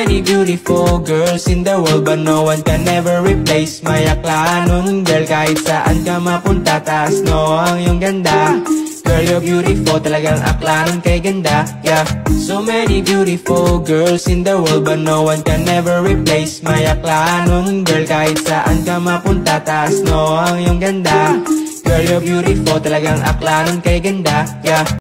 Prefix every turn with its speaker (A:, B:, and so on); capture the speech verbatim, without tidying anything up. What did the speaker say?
A: many beautiful girls in the world, but no one can ever replace my akla nun, girl. Kahit saan ka mapunta, taas no ang iyong ganda. Girl, you're beautiful, talagang akla nun kay ganda, yeah. So many beautiful girls in the world, but no one can ever replace my akla nun, girl. Kahit saan ka mapunta, taas no ang iyong ganda. Girl, you're beautiful, talagang akla nun kay ganda, yeah.